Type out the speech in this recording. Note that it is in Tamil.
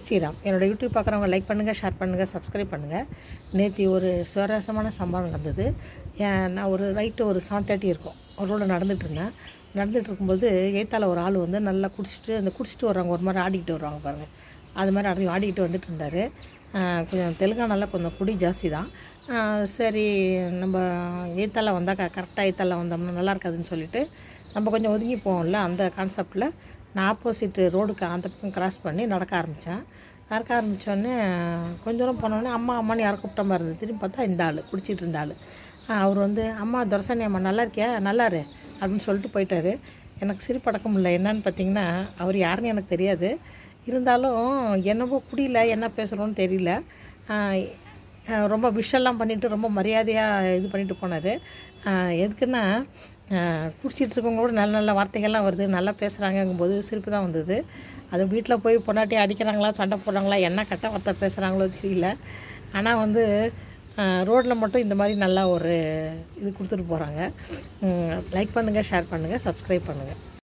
ஸ்ரீராம். என்னோட யூடியூப் பார்க்குறவங்க லைக் பண்ணுங்கள், ஷேர் பண்ணுங்கள், சப்ஸ்கிரைப் பண்ணுங்கள். நேற்று ஒரு சுவாரஸ்யமான சம்பவம் நடந்தது. நான் ஒரு நைட்டு ஒரு 7:30 இருக்கும். ரோடில் நடந்துகிட்ருந்தேன். நடந்துகிட்ருக்கும்போது எய்த்தால ஒரு ஆள் வந்து நல்லா குடிச்சிட்டு வர்றவங்க ஒரு மாதிரி ஆடிக்கிட்டு வருவாங்க பாருங்கள். அது மாதிரி ஆடிக்கிட்டு வந்துட்டு இருந்தார். கொஞ்சம் தெலுங்கானாவில் கொஞ்சம் குடி ஜாஸ்தி தான். சரி, நம்ம எய்த்தால வந்தால் கரெக்டாக எய்த்தால வந்தோம்னா நல்லா இருக்காதுன்னு சொல்லிவிட்டு நம்ம கொஞ்சம் ஒதுங்கி போவோம்ல, அந்த கான்செப்டில் நான் ஆப்போசிட்டு ரோடுக்கு அந்த பக்கம் கிராஸ் பண்ணி நடக்க ஆரம்பித்தோடனே கொஞ்ச தூரம் போனோடனே அம்மான்னு யாரும் கூப்பிட்ட மாதிரி இருந்தது. திரும்பி பார்த்தா இந்த ஆள் குடிச்சிட்டு இருந்த ஆள். அவர் வந்து, அம்மா துரசானி அம்மா நல்லா இருக்கியா, நல்லாரு அப்படின்னு சொல்லிட்டு போயிட்டார். எனக்கு சிரிப்படக்க முடியல. என்னன்னு பார்த்தீங்கன்னா, அவர் யாருன்னு எனக்கு தெரியாது. இருந்தாலும் என்னவோ குடியில் என்ன பேசுகிறோன்னு தெரியல. ரொம்ப விஷெல்லாம் பண்ணிவிட்டு ரொம்ப மரியாதையாக இது பண்ணிட்டு போனார். எதுக்குன்னா, குடிச்சிட்டு இருக்கவங்க கூட நல்ல நல்ல வார்த்தைகள்லாம் வருது, நல்லா பேசுகிறாங்கங்கும்போது சிரிப்பு தான் வந்தது. அது வீட்டில் போய் பொண்டாட்டி அடிக்கிறாங்களா, சண்டை போடுறாங்களா, என்ன கெட்ட வார்த்தை பேசுகிறாங்களோ தெரியல. ஆனால் வந்து ரோட்டில் மட்டும் இந்த மாதிரி நல்லா ஒரு இது கொடுத்துட்டு போகிறாங்க. லைக் பண்ணுங்கள், ஷேர் பண்ணுங்கள், சப்ஸ்கிரைப் பண்ணுங்கள்.